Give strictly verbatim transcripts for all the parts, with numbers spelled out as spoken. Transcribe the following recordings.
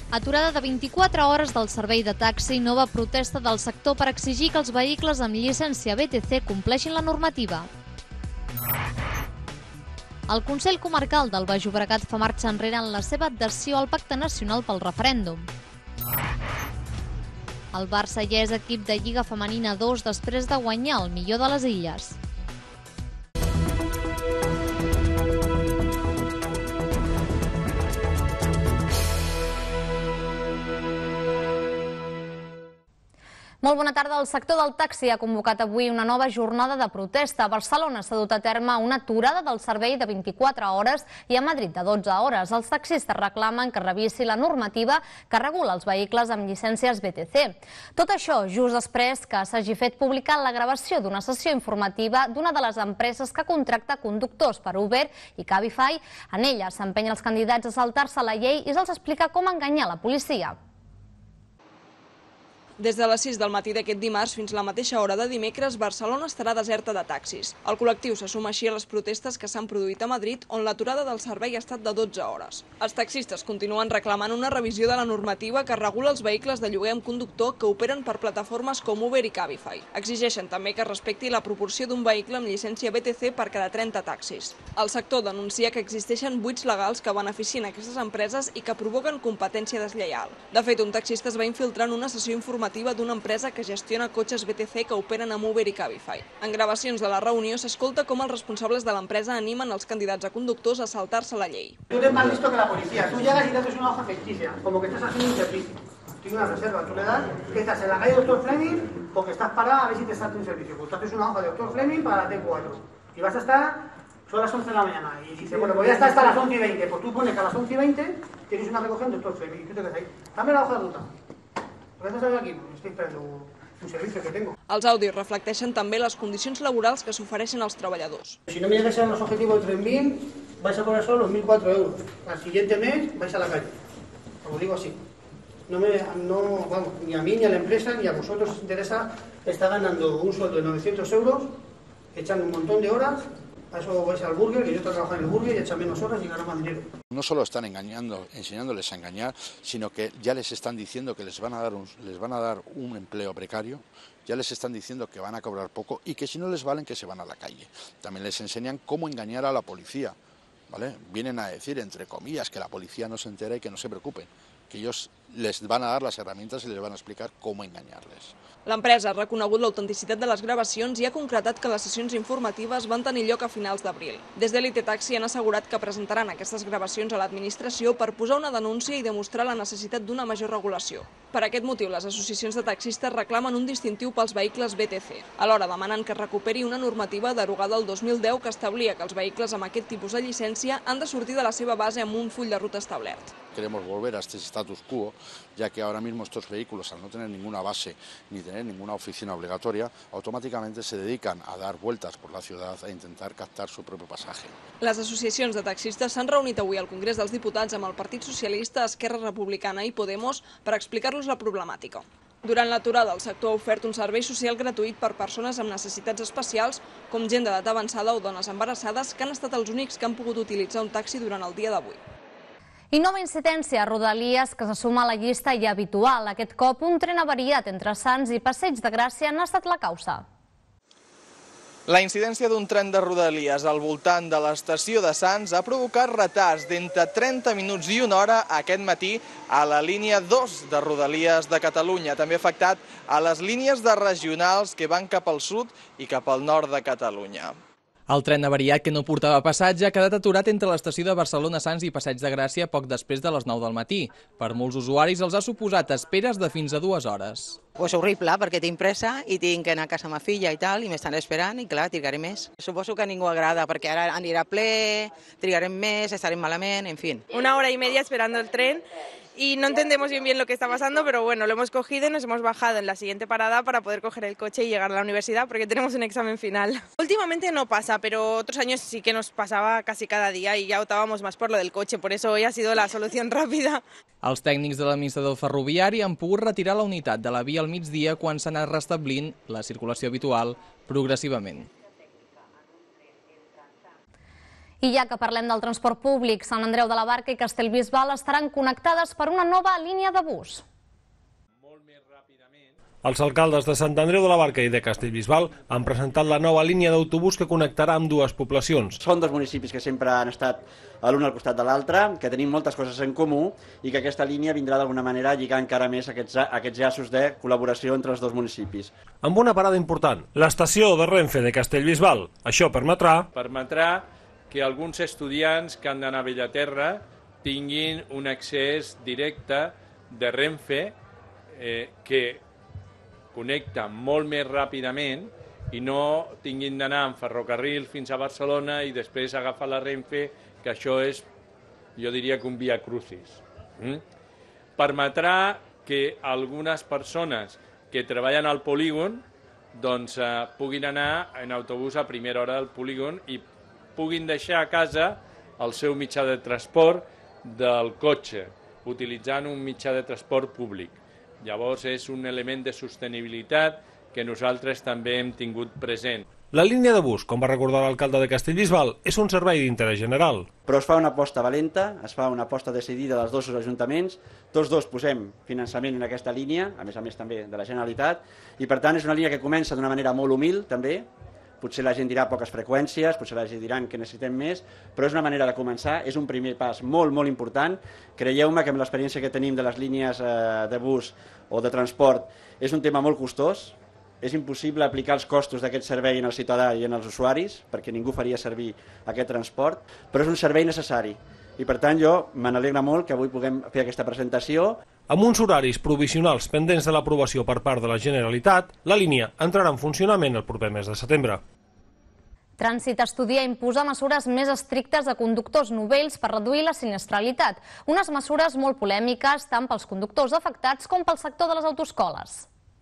Aturada de vint-i-quatre hores del servei de taxi i nova protesta del sector per exigir que els vehicles amb llicència B T C compleixin la normativa. El Consell Comarcal del Baix Llobregat fa marxa enrere en la seva adhesió al Pacte Nacional pel referèndum. El Barça ja és equip de Lliga Femenina dos després de guanyar el millor de les Illes. Molt bona tarda. El sector del taxi ha convocat avui una nova jornada de protesta. A Barcelona s'ha dut a terme una aturada del servei de vint-i-quatre hores i a Madrid de dotze hores. Els taxistes reclamen que revisi la normativa que regula els vehicles amb llicències B T C. Tot això just després que s'hagi fet publicar la gravació d'una sessió informativa d'una de les empreses que contracta conductors per Uber i Cabify. En ella s'empenya els candidats a saltar-se la llei i se'ls explica com enganyar la policia. Des de les sis del matí d'aquest dimarts fins la mateixa hora de dimecres, Barcelona estarà deserta de taxis. El col·lectiu se suma així a les protestes que s'han produït a Madrid, on l'aturada del servei ha estat de dotze hores. Els taxistes continuen reclamant una revisió de la normativa que regula els vehicles de lloguer amb conductor que operen per plataformes com Uber i Cabify. Exigeixen també que es respecti la proporció d'un vehicle amb llicència B T C per cada trenta taxis. El sector denuncia que existeixen buits legals que beneficien aquestes empreses i que provoquen competència deslleial. De fet, un taxista es va infiltrar en una sessió informativa d'una empresa que gestiona cotxes B T C que operen amb Uber i Cabify. En gravacions de la reunió s'escolta com els responsables de l'empresa animen els candidats a conductors a saltar-se la llei. Tú eres más listo que la policía. Tú llegas y te haces una hoja ficticia, como que estás haciendo un servicio. Tienes una reserva, tú le das que estás en la calle Doctor Fleming porque estás parada a ver si te salta un servicio. Pues tú haces una hoja de Doctor Fleming para la T cuatro y vas a estar, son las once de la mañana y dice, bueno, pues ya está hasta las once y veinte. Pues tú pones que a las once y veinte tienes una recogida en Doctor Fleming y tú te quedas ahí. Dame la hoja de ruta. Què estàs aquí? Estic esperando un servicio que tengo. Els àudios reflecteixen també les condicions laborals que s'ofereixen als treballadors. Si no me llegáis a los objetivos de tres mil, vais a cobrar solo mil cuatro euros. Al siguiente mes vais a la calle. Os lo digo así. No me, no, vamos, ni a mí, ni a la empresa, ni a vosotros os interesa estar ganando un sueldo de novecientos euros, echando un montón de horas. A eso vais al burger, que yo estoy trabajando en el burger y echa menos horas y gana más dinero. No solo están engañando, enseñándoles a engañar, sino que ya les están diciendo que les van a dar un, les van a dar un empleo precario, ya les están diciendo que van a cobrar poco y que si no les valen que se van a la calle. También les enseñan cómo engañar a la policía, ¿vale? Vienen a decir, entre comillas, que la policía no se entera y que no se preocupen, que ellos les van a dar las herramientas y les van a explicar cómo engañarles. L'empresa ha reconegut l'autenticitat de les gravacions i ha concretat que les sessions informatives van tenir lloc a finals d'abril. Des de l'Elite Taxi han assegurat que presentaran aquestes gravacions a l'administració per posar una denúncia i demostrar la necessitat d'una major regulació. Per aquest motiu, les associacions de taxistes reclamen un distintiu pels vehicles B T C. Alhora demanen que es recuperi una normativa derogada el dos mil deu que establia que els vehicles amb aquest tipus de llicència han de sortir de la seva base amb un full de ruta establert. Queremos volver a este status quo, ya que ahora mismo estos vehículos, al no tener ninguna base ni tener ninguna oficina obligatoria, automáticamente se dedican a dar vueltas por la ciudad a intentar captar su propio pasaje. Les associacions de taxistes s'han reunit avui al Congrés dels Diputats amb el Partit Socialista, Esquerra Republicana i Podemos per explicar-los la problemàtica. Durant l'aturada, el sector ha ofert un servei social gratuït per persones amb necessitats especials, com gent d'edat avançada o dones embarassades, que han estat els únics que han pogut utilitzar un taxi durant el dia d'avui. I nova incidència a Rodalies que se suma a la llista ja habitual. Aquest cop un tren avariat entre Sants i Passeig de Gràcia n'ha estat la causa. La incidència d'un tren de Rodalies al voltant de l'estació de Sants ha provocat retards d'entre trenta minuts i una hora aquest matí a la línia dos de Rodalies de Catalunya. També ha afectat a les línies de regionals que van cap al sud i cap al nord de Catalunya. El tren avariat, que no portava passatge, ha quedat aturat entre l'estació de Barcelona-Sants i Passeig de Gràcia poc després de les nou del matí. Per molts usuaris els ha suposat esperes de fins a dues hores. Pues horrible, perquè tinc pressa i tinc que anar a casa amb ma filla i tal, i m'estan esperant i clar, trigaré més. Suposo que a ningú agrada, perquè ara anirà ple, trigarem més, estarem malament, en fin. Una hora y media esperando el tren y no entendemos bien bien lo que está pasando, pero bueno, lo hemos cogido y nos hemos bajado en la siguiente parada para poder coger el coche y llegar a la universidad porque tenemos un examen final. Últimamente no pasa, pero otros años sí que nos pasaba casi cada día y ya optábamos más por lo del coche, por eso hoy ha sido la solución rápida. Els tècnics de l'administrador ferroviari han pogut retirar la unitat de la via al migdia quan s'ha anat restablint la circulació habitual progressivament. I ja que parlem del transport públic, Sant Andreu de la Barca i Castellbisbal estaran connectades per una nova línia de bus. Els alcaldes de Sant Andreu de la Barca i de Castellbisbal han presentat la nova línia d'autobús que connectarà amb dues poblacions. Són dos municipis que sempre han estat l'un al costat de l'altre, que tenim moltes coses en comú i que aquesta línia vindrà d'alguna manera a lligar encara més aquests, aquests llaços de col·laboració entre els dos municipis. Amb una parada important, l'estació de Renfe de Castellbisbal. Això permetrà... Permetrà que alguns estudiants que han d'anar a Bellaterra tinguin un accés directe de Renfe eh, que connecta molt més ràpidament i no tinguin d'anar en ferrocarril fins a Barcelona i després agafar la Renfe, que això és, jo diria que un via crucis. Mm? Permetrà que algunes persones que treballen al polígon doncs, eh, puguin anar en autobús a primera hora del polígon i puguin deixar a casa el seu mitjà de transport del cotxe, utilitzant un mitjà de transport públic. Llavors és un element de sostenibilitat que nosaltres també hem tingut present. La línia de bus, com va recordar l'alcalde de Castellbisbal, és un servei d'interès general. Però es fa una aposta valenta, es fa una aposta decidida dels dos ajuntaments, tots dos posem finançament en aquesta línia, a més a més també de la Generalitat, i per tant és una línia que comença d'una manera molt humil també, potser la gent dirà poques freqüències, potser la gent diran que necessitem més, però és una manera de començar, és un primer pas molt, molt important. Creieu-me que amb l'experiència que tenim de les línies de bus o de transport és un tema molt costós, és impossible aplicar els costos d'aquest servei en el ciutadà i en els usuaris, perquè ningú faria servir aquest transport, però és un servei necessari. I per tant jo me n'alegra molt que avui puguem fer aquesta presentació. Amb uns horaris provisionals pendents de l'aprovació per part de la Generalitat, la línia entrarà en funcionament el proper mes de setembre. Trànsit estudia imposar mesures més estrictes a conductors novells per reduir la sinistralitat. Unes mesures molt polèmiques tant pels conductors afectats com pel sector de les autoescoles.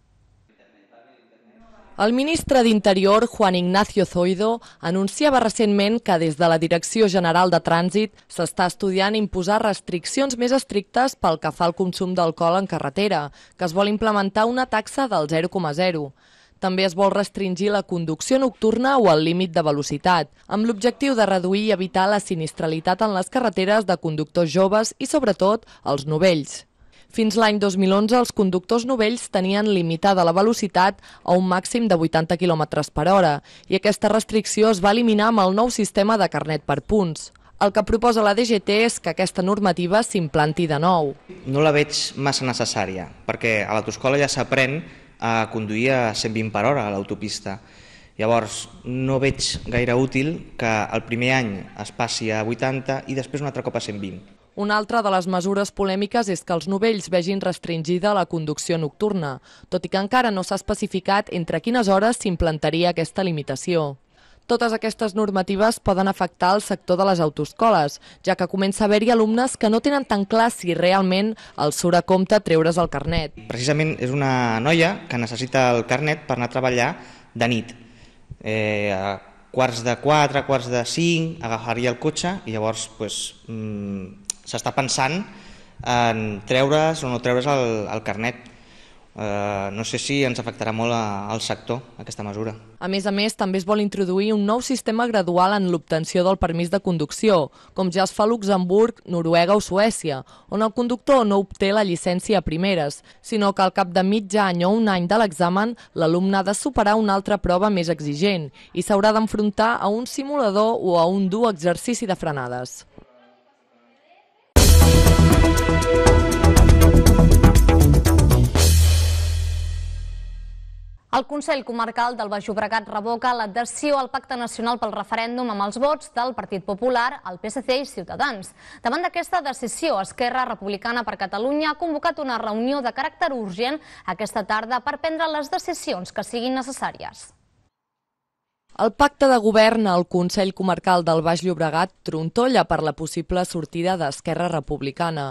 El ministre d'Interior, Juan Ignacio Zoido, anunciava recentment que des de la Direcció General de Trànsit s'està estudiant imposar restriccions més estrictes pel que fa al consum d'alcohol en carretera, que es vol implementar una taxa del zero coma zero. També es vol restringir la conducció nocturna o el límit de velocitat, amb l'objectiu de reduir i evitar la sinistralitat en les carreteres de conductors joves i, sobretot, els novells. Fins l'any dos mil onze, els conductors novells tenien limitada la velocitat a un màxim de vuitanta quilòmetres per hora i aquesta restricció es va eliminar amb el nou sistema de carnet per punts. El que proposa la D G T és que aquesta normativa s'implanti de nou. No la veig massa necessària, perquè a l'autoescola ja s'aprèn a conduir a cent vint per hora a l'autopista. Llavors, no veig gaire útil que el primer any es passi a vuitanta i després un altre cop a cent vint. Una altra de les mesures polèmiques és que els novells vegin restringida la conducció nocturna, tot i que encara no s'ha especificat entre quines hores s'implantaria aquesta limitació. Totes aquestes normatives poden afectar el sector de les autoescoles, ja que comença a haver-hi alumnes que no tenen tan clar si realment els surt a compte treure's el carnet. Precisament és una noia que necessita el carnet per anar a treballar de nit. Eh, a quarts de quatre, quarts de cinc, agafaria el cotxe i llavors pues, mmm, s'està pensant en treure's o no treure's el, el carnet. Uh, no sé si ens afectarà molt al sector, aquesta mesura. A més a més, també es vol introduir un nou sistema gradual en l'obtenció del permís de conducció, com ja es fa a Luxemburg, Noruega o Suècia, on el conductor no obté la llicència a primeres, sinó que al cap de mig any o un any de l'examen, l'alumne ha de superar una altra prova més exigent i s'haurà d'enfrontar a un simulador o a un dur exercici de frenades. El Consell Comarcal del Baix Llobregat revoca l'adhesió al Pacte Nacional pel Referèndum amb els vots del Partit Popular, el P S C i Ciutadans. Davant d'aquesta decisió, Esquerra Republicana per Catalunya ha convocat una reunió de caràcter urgent aquesta tarda per prendre les decisions que siguin necessàries. El pacte de govern al Consell Comarcal del Baix Llobregat trontolla per la possible sortida d'Esquerra Republicana.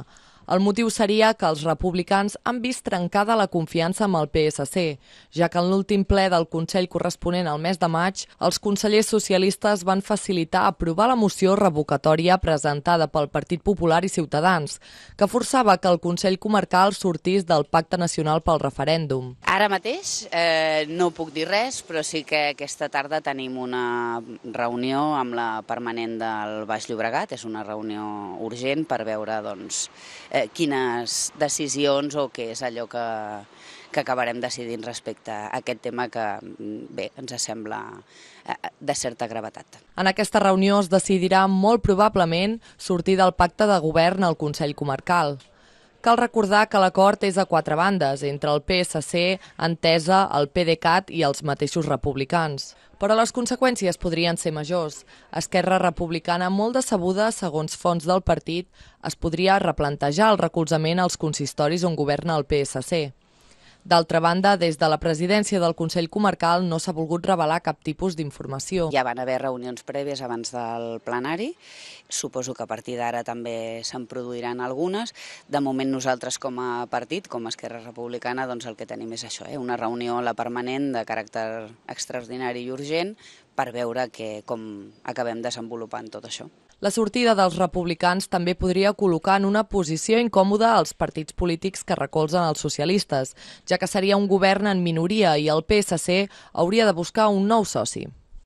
El motiu seria que els republicans han vist trencada la confiança amb el P S C, ja que en l'últim ple del Consell corresponent al mes de maig, els consellers socialistes van facilitar aprovar la moció revocatòria presentada pel Partit Popular i Ciutadans, que forçava que el Consell Comarcal sortís del Pacte Nacional pel Referèndum. Ara mateix eh, no puc dir res, però sí que aquesta tarda tenim una reunió amb la permanent del Baix Llobregat. És una reunió urgent per veure doncs, eh, quines decisions o què és allò que, que acabarem decidint respecte a aquest tema que bé, ens sembla de certa gravetat. En aquesta reunió es decidirà molt probablement sortir del pacte de govern al Consell Comarcal. Cal recordar que l'acord és a quatre bandes, entre el P S C, Entesa, el PDeCAT i els mateixos republicans. Però les conseqüències podrien ser majors. Esquerra Republicana, molt decebuda, segons fonts del partit, es podria replantejar el recolzament als consistoris on governa el P S C. D'altra banda, des de la presidència del Consell Comarcal no s'ha volgut revelar cap tipus d'informació. Ja van haver reunions prèvies abans del plenari, suposo que a partir d'ara també se'n produiran algunes. De moment nosaltres com a partit, com a Esquerra Republicana, doncs el que tenim és això, eh? una reunió a la permanent de caràcter extraordinari i urgent per veure que, com acabem desenvolupant tot això. La sortida dels republicans també podria col·locar en una posició incòmoda als partits polítics que recolzen els socialistes, ja que seria un govern en minoria i el P S C hauria de buscar un nou soci.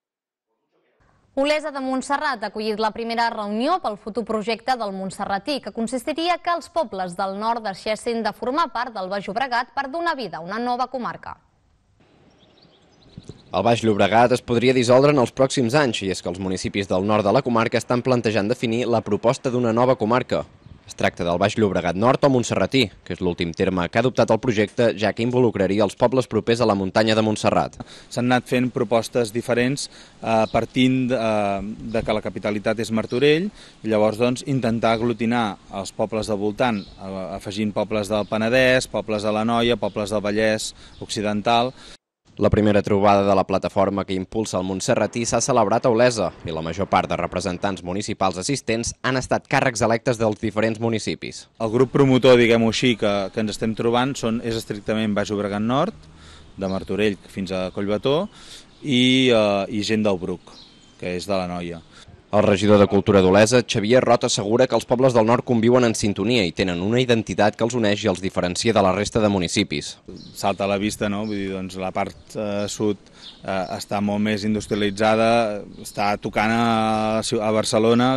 Olesa de Montserrat ha acollit la primera reunió pel futur projecte del Montserratí, que consistiria que els pobles del nord deixessin de formar part del Baix Llobregat per donar vida a una nova comarca. El Baix Llobregat es podria dissoldre en els pròxims anys, i és que els municipis del nord de la comarca estan plantejant definir la proposta d'una nova comarca. Es tracta del Baix Llobregat Nord o Montserratí, que és l'últim terme que ha adoptat el projecte, ja que involucraria els pobles propers a la muntanya de Montserrat. S'han anat fent propostes diferents eh, partint de, de que la capitalitat és Martorell, i llavors doncs, intentar aglutinar els pobles del voltant, afegint pobles del Penedès, pobles de l'Anoia, pobles del Vallès Occidental. La primera trobada de la plataforma que impulsa el Montserratí s'ha celebrat a Olesa i la major part de representants municipals assistents han estat càrrecs electes dels diferents municipis. El grup promotor, diguem-ho així, que, que ens estem trobant són, és estrictament Baix Llobregat Nord, de Martorell fins a Collbató, i, eh, i gent del Bruc, que és de l'Anoia. El regidor de Cultura d'Olesa, Xavier Rot, assegura que els pobles del nord conviuen en sintonia i tenen una identitat que els uneix i els diferencia de la resta de municipis. Salta a la vista, no? Vull dir, doncs, la part eh, sud eh, està molt més industrialitzada, està tocant a, a Barcelona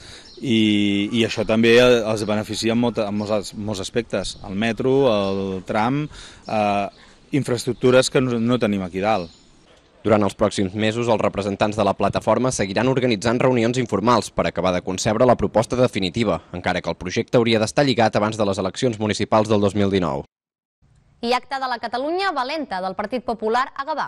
i, i això també els beneficia en, molt, en molts, molts aspectes. El metro, el tram, eh, infraestructures que no, no tenim aquí dalt. Durant els pròxims mesos, els representants de la plataforma seguiran organitzant reunions informals per acabar de concebre la proposta definitiva, encara que el projecte hauria d'estar lligat abans de les eleccions municipals del dos mil dinou. I acte de la Catalunya valenta del Partit Popular a Gavà.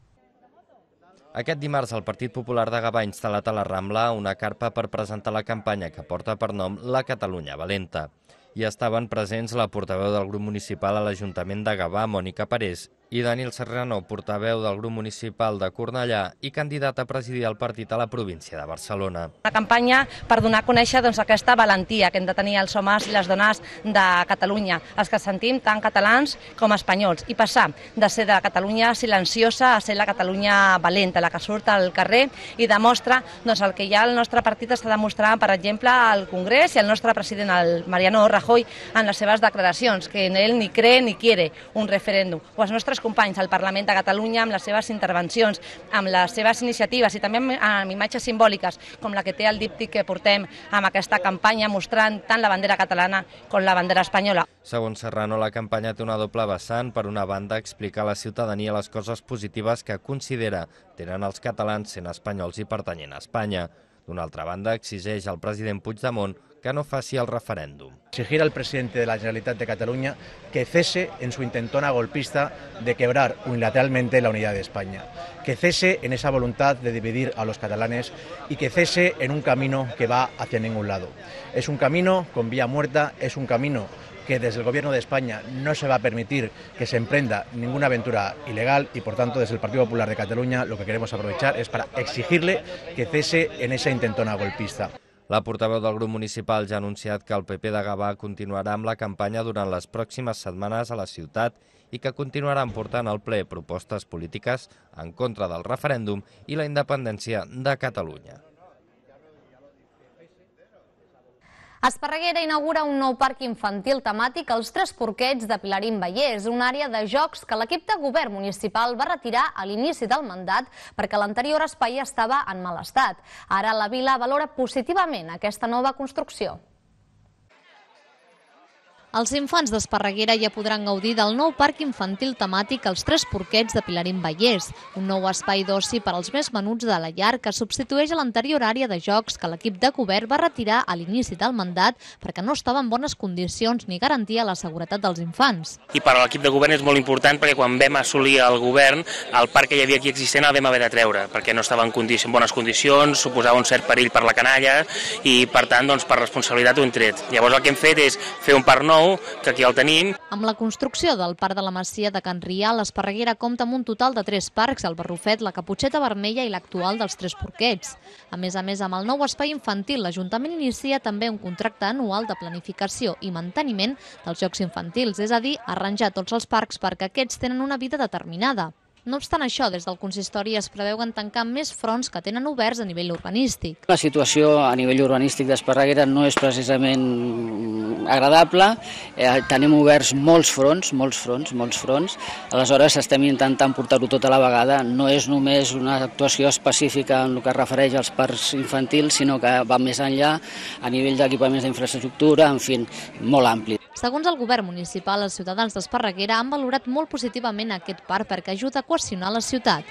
Aquest dimarts el Partit Popular de Gavà ha instal·lat a la Rambla una carpa per presentar la campanya que porta per nom La Catalunya Valenta. Hi estaven presents la portaveu del grup municipal a l'Ajuntament de Gavà, Mònica Parés, i Daniel Serrano, portaveu del grup municipal de Cornellà i candidat a presidir el partit a la província de Barcelona. Una campanya per donar a conèixer doncs, aquesta valentia que hem de tenir els homes i les dones de Catalunya, els que sentim tant catalans com espanyols, i passar de ser de la Catalunya silenciosa a ser la Catalunya valenta, la que surt al carrer i demostra doncs, el que ja el nostre partit està demostrant, per exemple, al Congrés i el nostre president, el Mariano Rajoy, en les seves declaracions, que en ell ni cree ni quiere un referèndum, o els nostres companys al Parlament de Catalunya amb les seves intervencions, amb les seves iniciatives i també amb imatges simbòliques com la que té el díptic que portem amb aquesta campanya mostrant tant la bandera catalana com la bandera espanyola. Segons Serrano, la campanya té una doble vessant. Per una banda, explicar a la ciutadania les coses positives que considera tenen els catalans sent espanyols i pertanyent a Espanya. D'una altra banda, exigeix al president Puigdemont que no faci el referéndum. Exigir al presidente de la Generalitat de Cataluña que cese en su intentona golpista de quebrar unilateralmente la unidad de España, que cese en esa voluntad de dividir a los catalanes y que cese en un camino que va hacia ningún lado. Es un camino con vía muerta, es un camino que desde el Gobierno de España no se va a permitir que se emprenda ninguna aventura ilegal y, por tanto, desde el Partido Popular de Cataluña lo que queremos aprovechar es para exigirle que cese en esa intentona golpista. La portaveu del grup municipal ja ha anunciat que el P P de Gavà continuarà amb la campanya durant les pròximes setmanes a la ciutat i que continuaran portant al ple propostes polítiques en contra del referèndum i la independència de Catalunya. Esparreguera inaugura un nou parc infantil temàtic als Tres Porquets de Pilarín Vallès, una àrea de jocs que l'equip de govern municipal va retirar a l'inici del mandat perquè l'anterior espai estava en mal estat. Ara la vila valora positivament aquesta nova construcció. Els infants d'Esparreguera ja podran gaudir del nou parc infantil temàtic als Tres Porquets de Pilarín Vallès, un nou espai d'oci per als més menuts de la llar que substitueix a l'anterior àrea de jocs que l'equip de govern va retirar a l'inici del mandat perquè no estava en bones condicions ni garantia la seguretat dels infants. I per a l'equip de govern és molt important perquè quan vam assolir el govern, el parc que hi havia aquí existent el vam haver de treure perquè no estava en bones condicions, suposava un cert perill per la canalla i per tant, doncs, per responsabilitat ho hem tret. Llavors el que hem fet és fer un parc nou que aquí el tenim. Amb la construcció del Parc de la Masia de Can Rial, l'Esparreguera compta amb un total de tres parcs, el Barrufet, la Caputxeta Vermella i l'actual dels Tres Porquets. A més a més, amb el nou espai infantil, l'Ajuntament inicia també un contracte anual de planificació i manteniment dels jocs infantils, és a dir, arranjar tots els parcs perquè aquests tenen una vida determinada. No obstant això, des del consistori es preveuen tancar més fronts que tenen oberts a nivell urbanístic. La situació a nivell urbanístic d'Esparreguera no és precisament agradable. Eh, tenim oberts molts fronts, molts fronts, molts fronts. Aleshores estem intentant portar-ho tot a la vegada. No és només una actuació específica en el que es refereix als parcs infantils, sinó que va més enllà a nivell d'equipaments d'infraestructura, en fi, molt ampli. Segons el govern municipal, els ciutadans d'Esparreguera han valorat molt positivament aquest parc perquè ajuda a cohesionar la ciutat.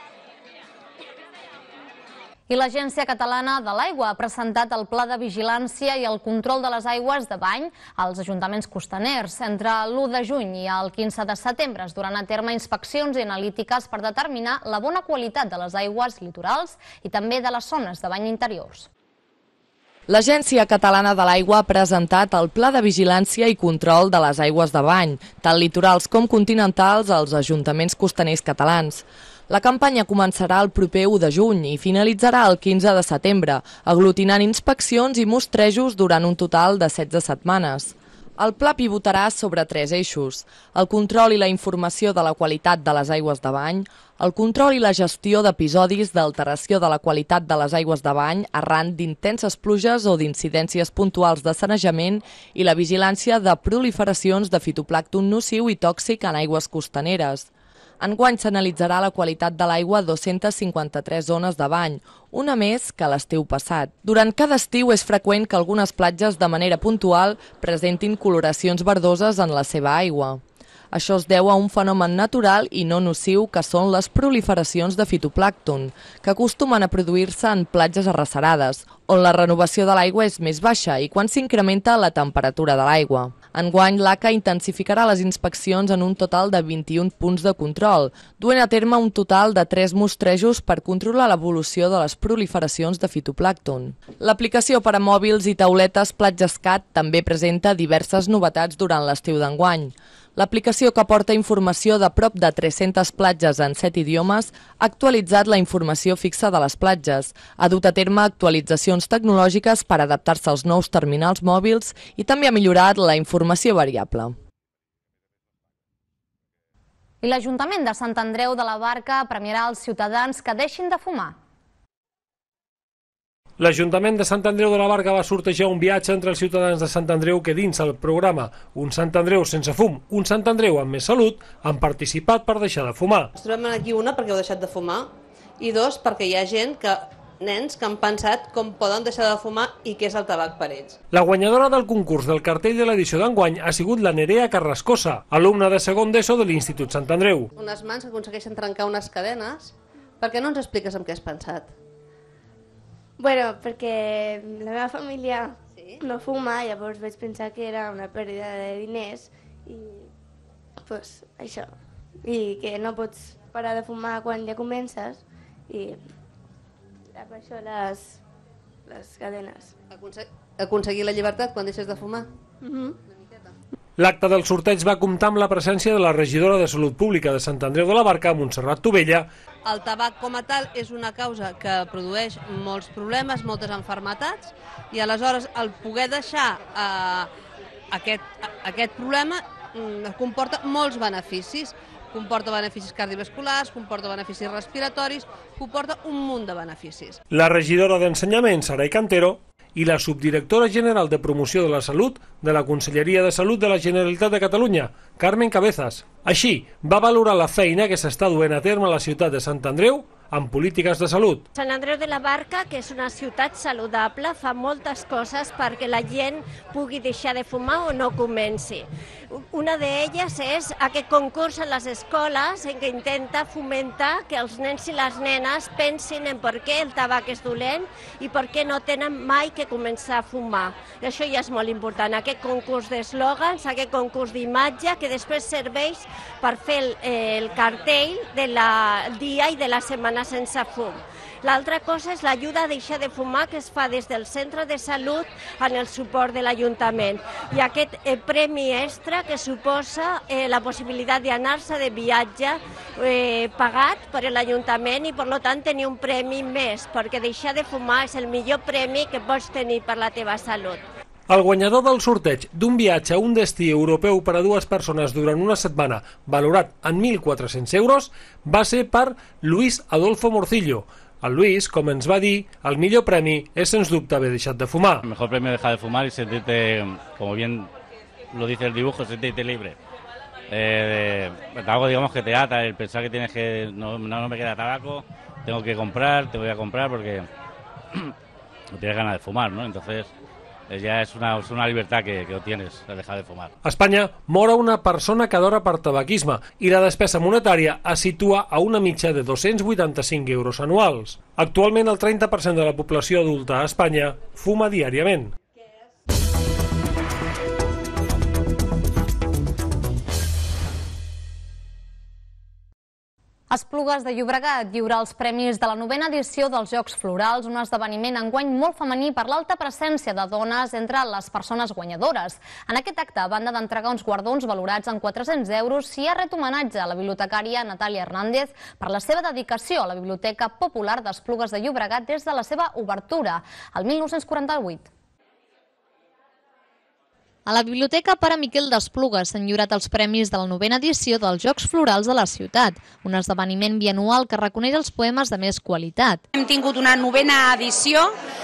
I l'Agència Catalana de l'Aigua ha presentat el Pla de Vigilància i el Control de les Aigües de Bany als ajuntaments costaners. Entre l'u de juny i el quinze de setembre es duran a terme inspeccions i analítiques per determinar la bona qualitat de les aigües litorals i també de les zones de bany interiors. L'Agència Catalana de l'Aigua ha presentat el Pla de Vigilància i Control de les Aigües de Bany, tant litorals com continentals, als ajuntaments costaners catalans. La campanya començarà el proper u de juny i finalitzarà el quinze de setembre, aglutinant inspeccions i mostrejos durant un total de setze setmanes. El pla pivotarà sobre tres eixos: el control i la informació de la qualitat de les aigües de bany, el control i la gestió d'episodis d'alteració de la qualitat de les aigües de bany arran d'intenses pluges o d'incidències puntuals de sanejament i la vigilància de proliferacions de fitoplàncton nociu i tòxic en aigües costaneres. Enguany s'analitzarà la qualitat de l'aigua a dues-centes cinquanta-tres zones de bany, una més que l'estiu passat. Durant cada estiu és freqüent que algunes platges de manera puntual presentin coloracions verdoses en la seva aigua. Això es deu a un fenomen natural i no nociu que són les proliferacions de fitoplàncton, que acostumen a produir-se en platges arrecerades, on la renovació de l'aigua és més baixa i quan s'incrementa la temperatura de l'aigua. Enguany, l'A C A intensificarà les inspeccions en un total de vint-i-un punts de control, duent a terme un total de tres mostrejos per controlar l'evolució de les proliferacions de fitoplàncton. L'aplicació per a mòbils i tauletes PlatgesCat també presenta diverses novetats durant l'estiu d'enguany. L'aplicació, que aporta informació de prop de tres-centes platges en set idiomes, ha actualitzat la informació fixa de les platges, ha dut a terme actualitzacions tecnològiques per adaptar-se als nous terminals mòbils i també ha millorat la informació variable. I l'Ajuntament de Sant Andreu de la Barca premiarà els ciutadans que deixin de fumar. L'Ajuntament de Sant Andreu de la Barca va sortejar un viatge entre els ciutadans de Sant Andreu que dins el programa Un Sant Andreu sense fum, un Sant Andreu amb més salut han participat per deixar de fumar. Ens trobem aquí, una, perquè heu deixat de fumar, i dos, perquè hi ha gent, que nens, que han pensat com poden deixar de fumar i què és el tabac per ells. La guanyadora del concurs del cartell de l'edició d'enguany ha sigut la Nerea Carrascosa, alumna de segon d'ESO de l'Institut Sant Andreu. Unes mans que aconsegueixen trencar unes cadenes. Per què no ens expliques amb què has pensat? Bueno, perquè la meva família sí? no fuma, llavors vaig pensar que era una pèrdua de diners i pues, això. I que no pots parar de fumar quan ja comences i per això les, les cadenes. Aconse Aconseguir la llibertat quan deixes de fumar? Mm-hmm. L'acte del sorteig va comptar amb la presència de la regidora de Salut Pública de Sant Andreu de la Barca, Montserrat Tovella. El tabac com a tal és una causa que produeix molts problemes, moltes malalties, i aleshores el poder deixar eh, aquest, aquest problema eh, comporta molts beneficis. Comporta beneficis cardiovasculars, comporta beneficis respiratoris, comporta un munt de beneficis. La regidora d'Ensenyament, Saray Cantero, i la subdirectora general de Promoció de la Salut de la Conselleria de Salut de la Generalitat de Catalunya, Carmen Cabezas. Així, va valorar la feina que s'està duent a terme a la ciutat de Sant Andreu amb polítiques de salut. Sant Andreu de la Barca, que és una ciutat saludable, fa moltes coses perquè la gent pugui deixar de fumar o no comenci. Una d'elles és aquest concurs a les escoles en què intenta fomentar que els nens i les nenes pensin en per què el tabac és dolent i per què no tenen mai que començar a fumar. I això ja és molt important, aquest concurs d'eslògans, aquest concurs d'imatge que després serveix per fer el, eh, el cartell del dia i de la setmana sense fum. L'altra cosa és l'ajuda a deixar de fumar que es fa des del centre de salut en el suport de l'Ajuntament. I aquest eh, premi extra que suposa eh, la possibilitat d'anar-se de viatge eh, pagat per l'Ajuntament i per tant tenir un premi més, perquè deixar de fumar és el millor premi que pots tenir per la teva salut. El guanyador del sorteig d'un viatge a un destí europeu per a dues persones durant una setmana, valorat en mil quatre-cents euros, va ser per Luis Adolfo Morcillo. El Luis, com ens va dir, el millor premi és sens dubte haver deixat de fumar. El mejor premio es dejar de fumar y sentirte, como bien lo dice el dibujo, sentirte libre. Eh, de, algo digamos que te ata, el pensar que tienes que, no, no me queda tabaco, tengo que comprar, te voy a comprar porque no tienes ganas de fumar, ¿no? Entonces ja és una, és una llibertat que, que obtienes de dejar de fumar. A Espanya mor una persona cada hora per tabaquisme i la despesa monetària es situa a una mitja de dos-cents vuitanta-cinc euros anuals. Actualment el trenta per cent de la població adulta a Espanya fuma diàriament. Esplugues de Llobregat lliura els premis de la novena edició dels Jocs Florals, un esdeveniment enguany molt femení per l'alta presència de dones entre les persones guanyadores. En aquest acte, a banda d'entregar uns guardons valorats en quatre-cents euros, s'hi ha ret homenatge a la bibliotecària Natàlia Hernández per la seva dedicació a la Biblioteca Popular d'Esplugues de Llobregat des de la seva obertura, el mil nou-cents quaranta-vuit. A la Biblioteca Pare Miquel d'Esplugues s'han lliurat els premis de la novena edició dels Jocs Florals de la ciutat, un esdeveniment bianual que reconeix els poemes de més qualitat. Hem tingut una novena edició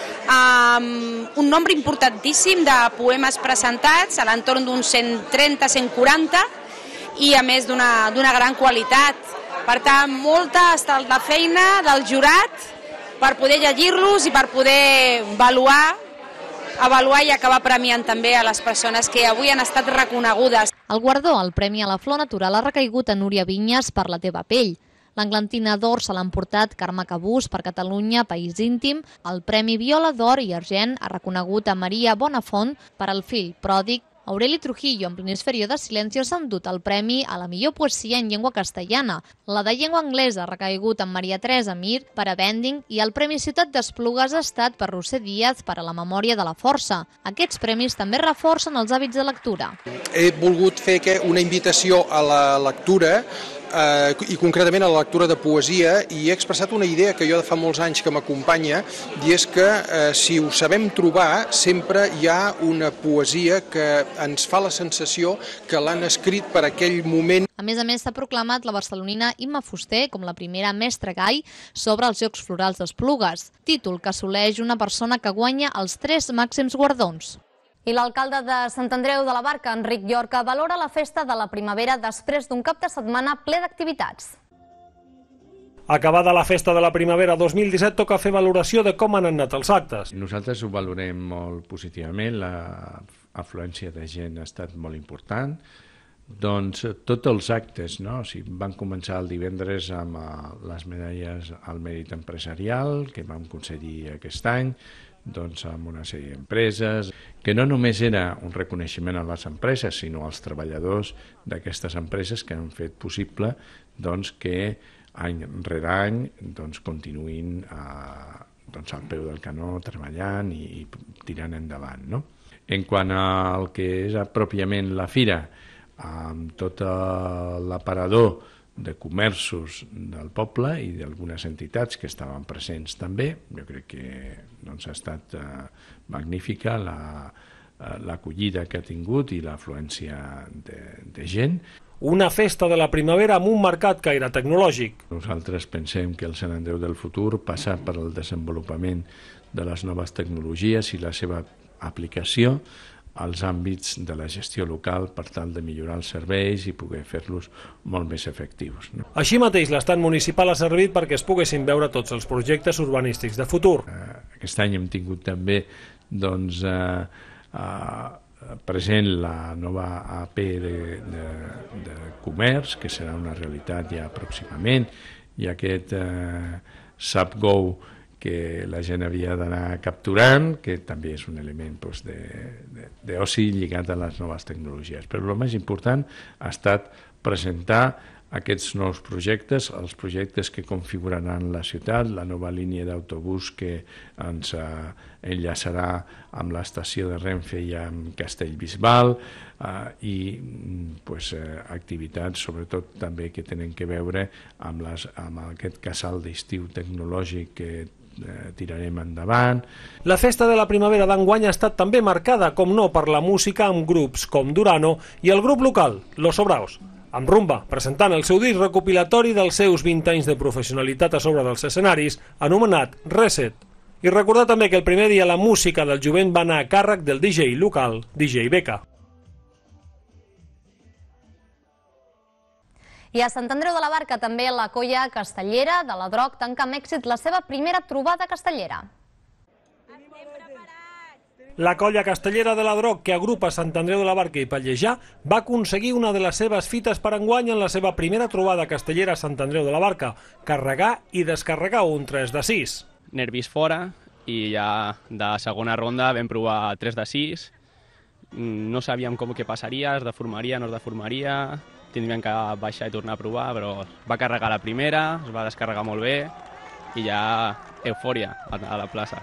amb un nombre importantíssim de poemes presentats, a l'entorn d'uns cent trenta a cent quaranta, i a més d'una d'una gran qualitat. Per tant, molta ha estat la feina del jurat per poder llegir-los i per poder avaluar avaluar i acabar premiant també a les persones que avui han estat reconegudes. El guardó, el Premi a la Flor Natural, ha recaigut a Núria Vinyes per La teva pell. L'Englantina d'Or se l'ha emportat Carme Cabús per Catalunya, País íntim. El Premi Viola d'Or i Argent ha reconegut a Maria Bonafont per El fill pròdig. Aureli Trujillo, en Planisferio de Silencio, s'ha endut el premi a la millor poesia en llengua castellana. La de llengua anglesa ha recaigut amb Maria Teresa Mir per a Bending i el Premi Ciutat d'Esplugues ha estat per Roser Díaz per a La memòria de la força. Aquests premis també reforcen els hàbits de lectura. He volgut fer una invitació a la lectura eh, i concretament a la lectura de poesia, i he expressat una idea que jo de fa molts anys que m'acompanya, i és que eh, si ho sabem trobar, sempre hi ha una poesia que ens fa la sensació que l'han escrit per aquell moment. A més a més, s'ha proclamat la barcelonina Imma Fuster com la primera mestra gai sobre els Jocs Florals d'Esplugues, títol que assoleix una persona que guanya els tres màxims guardons. I l'alcalde de Sant Andreu de la Barca, Enric Llorca, valora la festa de la primavera després d'un cap de setmana ple d'activitats. Acabada la festa de la primavera dos mil disset, toca fer valoració de com han anat els actes. Nosaltres ho valorem molt positivament, l'afluència de gent ha estat molt important. Doncs tots els actes, no? O sigui, van començar el divendres amb les medalles al mèrit empresarial que vam concedir aquest any, doncs amb una sèrie d'empreses, que no només era un reconeixement a les empreses, sinó als treballadors d'aquestes empreses que han fet possible doncs, que any rere any doncs, continuïn a, doncs, al peu del canó treballant i, i tirant endavant. No? En quant al que és pròpiament la fira, amb tot l'aparador de comerços del poble i d'algunes entitats que estaven presents també, jo crec que doncs, ha estat eh, magnífica l'acollida que ha tingut i l'afluència de, de gent. Una festa de la primavera amb un mercat gaire tecnològic. Nosaltres pensem que el Sant Andreu del futur passa per el desenvolupament de les noves tecnologies i la seva aplicació als àmbits de la gestió local per tal de millorar els serveis i poder fer-los molt més efectius. No? Així mateix, l'estat municipal ha servit perquè es poguessin veure tots els projectes urbanístics de futur. Aquest any hem tingut també doncs, eh, eh, present la nova A P de, de, de comerç, que serà una realitat ja pròximament, i aquest eh, SAPGO que la gent havia d'anar capturant, que també és un element doncs, d'oci lligat a les noves tecnologies. Però el més important ha estat presentar aquests nous projectes, els projectes que configuraran la ciutat, la nova línia d'autobús que ens eh, enllaçarà amb l'estació de Renfe i amb Castellbisbal eh, i pues, eh, activitats sobretot també que tenen que veure amb, les, amb aquest casal d'estiu tecnològic que tirarem endavant. La festa de la primavera d'enguany ha estat també marcada, com no, per la música amb grups com Durano i el grup local, Los Sobraos, amb rumba, presentant el seu disc recopilatori dels seus vint anys de professionalitat a sobre dels escenaris, anomenat Reset. I recordar també que el primer dia la música del jovent va anar a càrrec del D J local, D J Beca. I a Sant Andreu de la Barca també la colla castellera de la Droc tanca amb èxit la seva primera trobada castellera. La colla castellera de la Droc, que agrupa Sant Andreu de la Barca i Pallejà, va aconseguir una de les seves fites per enguany en la seva primera trobada castellera a Sant Andreu de la Barca, carregar i descarregar un tres de sis. Nervis fora i ja de segona ronda vam provar tres de sis. No sabíem com què passaria, es deformaria, no es deformaria, tindríem que baixar i tornar a provar, però va carregar la primera, es va descarregar molt bé i ja eufòria a la plaça.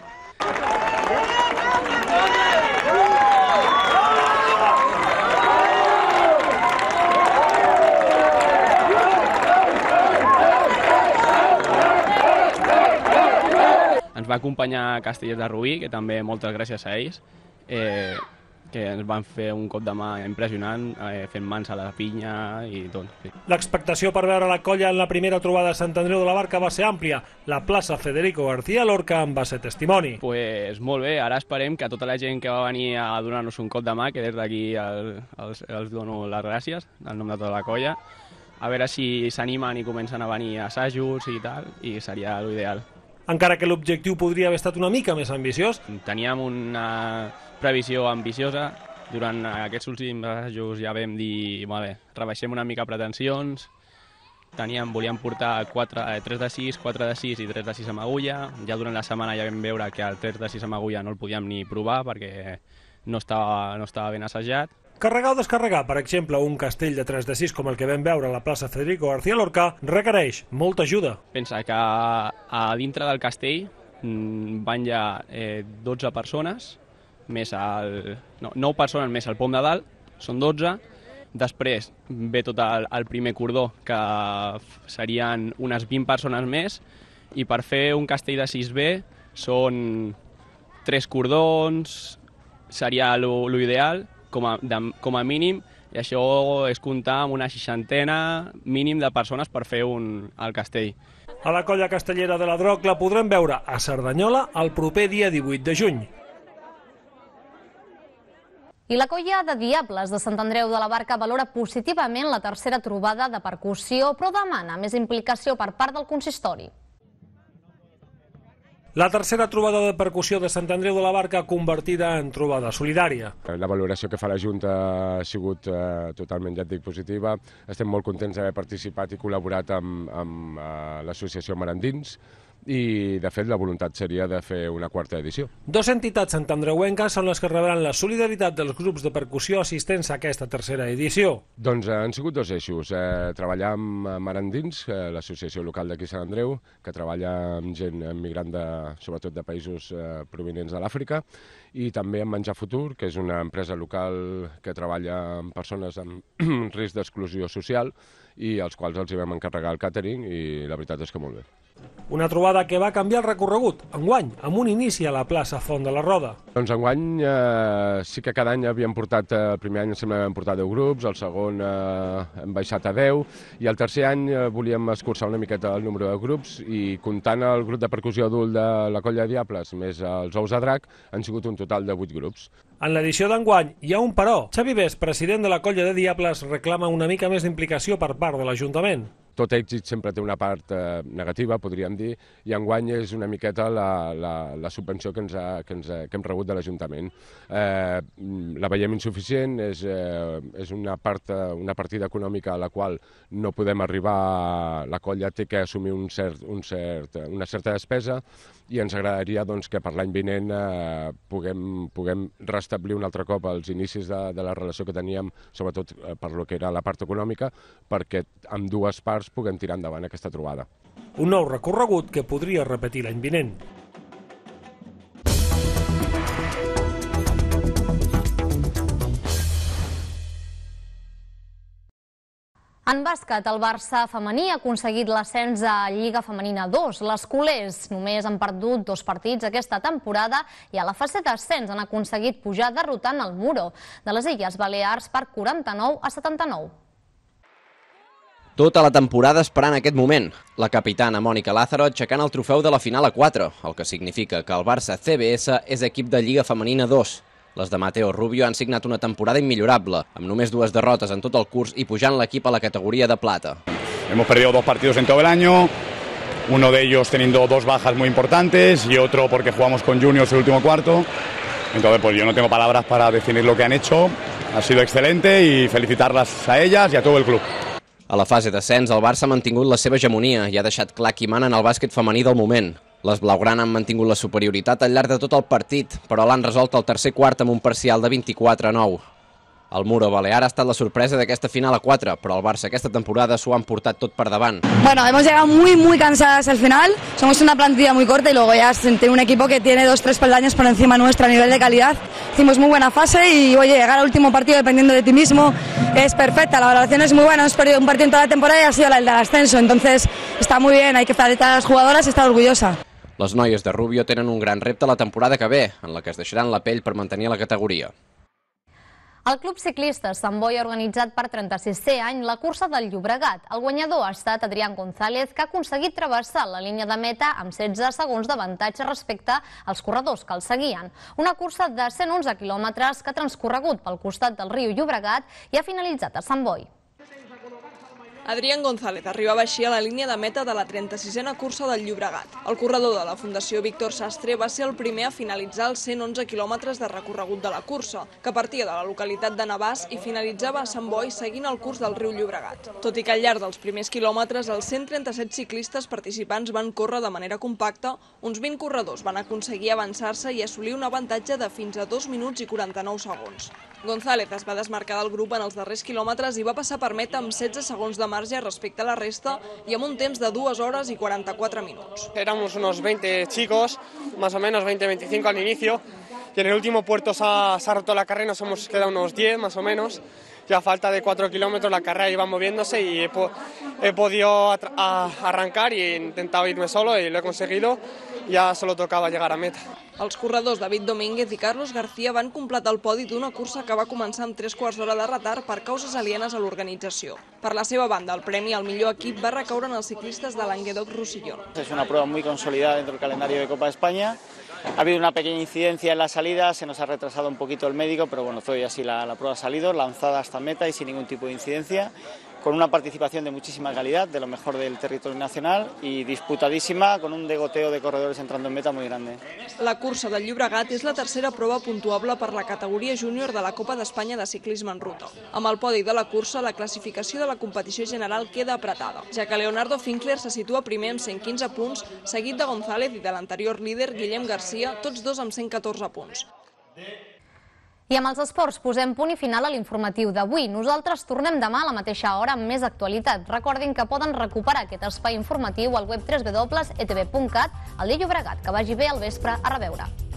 Ens va acompanyar Castellers de Rubí, que també moltes gràcies a ells, eh, que ens van fer un cop de mà impressionant, eh, fent mans a la pinya i tot. Sí. L'expectació per veure la colla en la primera trobada de Sant Andreu de la Barca va ser àmplia. La plaça Federico García Lorca en va ser testimoni. Pues molt bé, ara esperem que tota la gent que va venir a donar-nos un cop de mà, que des d'aquí el, els, els dono les gràcies, en nom de tota la colla, a veure si s'animen i comencen a venir a assajos i tal, i seria l'ideal. Encara que l'objectiu podria haver estat una mica més ambiciós. Teníem una previsió ambiciosa. Durant aquests últims assajos ja vam dir, vale, rebaixem una mica pretensions. Teníem, volíem portar quatre, eh, tres de sis, quatre de sis i tres de sis amb agulla. Ja durant la setmana ja vam veure que el tres de sis amb agulla no el podíem ni provar perquè no estava, no estava ben assajat. Carregar o descarregar, per exemple, un castell de tres de sis com el que vam veure a la plaça Federico García Lorca requereix molta ajuda. Pensa que a dintre del castell van ja eh, dotze persones, més el, no, nou persones més el pom de dalt, són dotze. Després ve tot el, el primer cordó, que serien unes vint persones més, i per fer un castell de sis B són tres cordons, seria l'ideal, com a, de, com a mínim, i això és comptar amb una seixantena mínim de persones per fer un, el castell. A la colla castellera de la Droc la podrem veure a Cerdanyola el proper dia divuit de juny. I la colla de Diables de Sant Andreu de la Barca valora positivament la tercera trobada de percussió, però demana més implicació per part del consistori. La tercera trobada de percussió de Sant Andreu de la Barca convertida en trobada solidària. La valoració que fa la Junta ha sigut eh, totalment, ja et dic, positiva. Estem molt contents d'haver participat i col·laborat amb, amb eh, l'associació Marandins i, de fet, la voluntat seria de fer una quarta edició. Dos entitats santandreuenques són les que rebran la solidaritat dels grups de percussió assistents a aquesta tercera edició. Doncs han sigut dos eixos. Eh, treballar amb Marandins, eh, l'associació local d'aquí Sant Andreu, que treballa amb gent migrant, de, sobretot de països eh, provinents de l'Àfrica, i també amb Menjar Futur, que és una empresa local que treballa amb persones amb risc d'exclusió social i als quals els hi vam encarregar el càtering i la veritat és que molt bé. Una trobada que va canviar el recorregut, enguany, amb un inici a la plaça Font de la Roda. Doncs enguany eh, sí que cada any havíem portat, eh, el primer any em sembla que vam portar deu grups, el segon eh, hem baixat a deu, i el tercer any eh, volíem escurçar una miqueta el número de grups, i comptant el grup de percussió adult de la Colla de Diables més els Ous de Drac, han sigut un total de vuit grups. En l'edició d'enguany hi ha un però. Xavi Bes, president de la Colla de Diables, reclama una mica més d'implicació per part de l'Ajuntament. Tot èxit sempre té una part eh, negativa, podríem dir, i enguany és una miqueta la, la, la subvenció que, ens ha, que, ens ha, que hem rebut de l'Ajuntament. Eh, la veiem insuficient, és, eh, és una, part, una partida econòmica a la qual no podem arribar, la colla té que assumir un cert, un cert, una certa despesa, i ens agradaria doncs, que per l'any vinent eh, puguem, puguem restablir un altre cop els inicis de, de la relació que teníem, sobretot eh, per lo que era la part econòmica, perquè amb dues parts puguem tirar endavant aquesta trobada. Un nou recorregut que podria repetir l'any vinent. En bàsquet, el Barça femení ha aconseguit l'ascens a Lliga Femenina dos. Les culers només han perdut dos partits aquesta temporada i a la fase d'ascens han aconseguit pujar derrotant el Muro de les Illes Balears per quaranta-nou a setanta-nou. Tota la temporada esperant aquest moment. La capitana Mònica Lázaro aixecant el trofeu de la final a quatre, el que significa que el Barça C B S és equip de Lliga Femenina dos. Les de Mateo Rubio han signat una temporada immillorable, amb només dues derrotes en tot el curs i pujant l'equip a la categoría de plata. Hemos perdido dos partidos en todo el año, uno de ellos teniendo dos bajas muy importantes y otro porque jugamos con juniors el último cuarto. Entonces, pues yo no tengo palabras para definir lo que han hecho. Ha sido excelente y felicitarlas a ellas y a todo el club. A la fase d'ascens, el Barça ha mantingut la seva hegemonia i ha deixat clar qui mana en el bàsquet femení del moment. Les blaugrana han mantingut la superioritat al llarg de tot el partit, però l'han resolt al tercer quart amb un parcial de vint-i-quatre a nou. El Muro Balear ha estat la sorpresa d'aquesta final a quatre, però el Barça aquesta temporada s'ho han portat tot per davant. Bueno, hemos llegado muy muy cansadas al final, somos una plantilla muy corta y luego ya tiene un equipo que tiene dos tres peldaños por encima nuestra a nivel de calidad. Hicimos muy buena fase y oye, llegar al último partido dependiendo de ti mismo es perfecta, la valoración es muy buena, hemos perdido un partido en toda la temporada y ha sido el del ascenso, entonces está muy bien, hay que felicitar a las jugadoras y estar orgullosa. Les noies de Rubio tenen un gran repte la temporada que ve, en la que es deixaran la pell per mantenir la categoria. El Club Ciclista Sant Boi ha organitzat per trenta-sisè any la cursa del Llobregat. El guanyador ha estat Adrián González, que ha aconseguit travessar la línia de meta amb setze segons d'avantatge respecte als corredors que el seguien. Una cursa de cent onze quilòmetres que ha transcorregut pel costat del riu Llobregat i ha finalitzat a Sant Boi. Adrián González arribava així a la línia de meta de la trenta-sisena cursa del Llobregat. El corredor de la Fundació Víctor Sastre va ser el primer a finalitzar els cent onze quilòmetres de recorregut de la cursa, que partia de la localitat de Navàs i finalitzava a Sant Boi seguint el curs del riu Llobregat. Tot i que al llarg dels primers quilòmetres els cent trenta-set ciclistes participants van córrer de manera compacta, uns vint corredors van aconseguir avançar-se i assolir un avantatge de fins a dos minuts i quaranta-nou segons. González es va desmarcar del grup en els darrers quilòmetres i va passar per meta amb setze segons de marge respecte a la resta y amb un temps de dos horas y cuarenta y cuatro minutos. Éramos unos veinte chicos, más o menos veinte veinticinco al inicio, y en el último puerto se ha, se ha roto la carrera, nos hemos quedado unos diez más o menos, y a falta de cuatro kilómetros la carrera iba moviéndose y he, po he podido a a arrancar y he intentado irme solo y lo he conseguido, ya solo tocaba llegar a meta. Els corredors David Domínguez i Carlos García van completar el podi d'una cursa que va començar amb tres quarts d'hora de retard per causes alienes a l'organització. Per la seva banda, el premi al millor equip va recaure en els ciclistes de Languedoc-Roussillon. Es una prueba muy consolidada dentro del calendario de Copa de España. Ha habido una pequeña incidencia en la salida, se nos ha retrasado un poquito el médico, pero bueno, todavía así la, la prueba ha salido, lanzada hasta meta y sin ningún tipo de incidencia, con una participación de muchísima calidad, de lo mejor del territorio nacional y disputadísima, con un degoteo de corredores entrando en meta muy grande. La cursa del Llobregat és la tercera prova puntuable per la categoria júnior de la Copa d'Espanya de ciclisme en ruta. Amb el podi de la cursa, la classificació de la competició general queda apretada, ja que Leonardo Finkler se situa primer amb cent quinze punts, seguit de González i de l'anterior líder Guillem Garcia, tots dos amb cent catorze punts. I amb els esports posem punt i final a l'informatiu d'avui. Nosaltres tornem demà a la mateixa hora amb més actualitat. Recordin que poden recuperar aquest espai informatiu al web w w w punt e t v punt cat, al dia Llobregat. Que vagi bé al vespre. A reveure.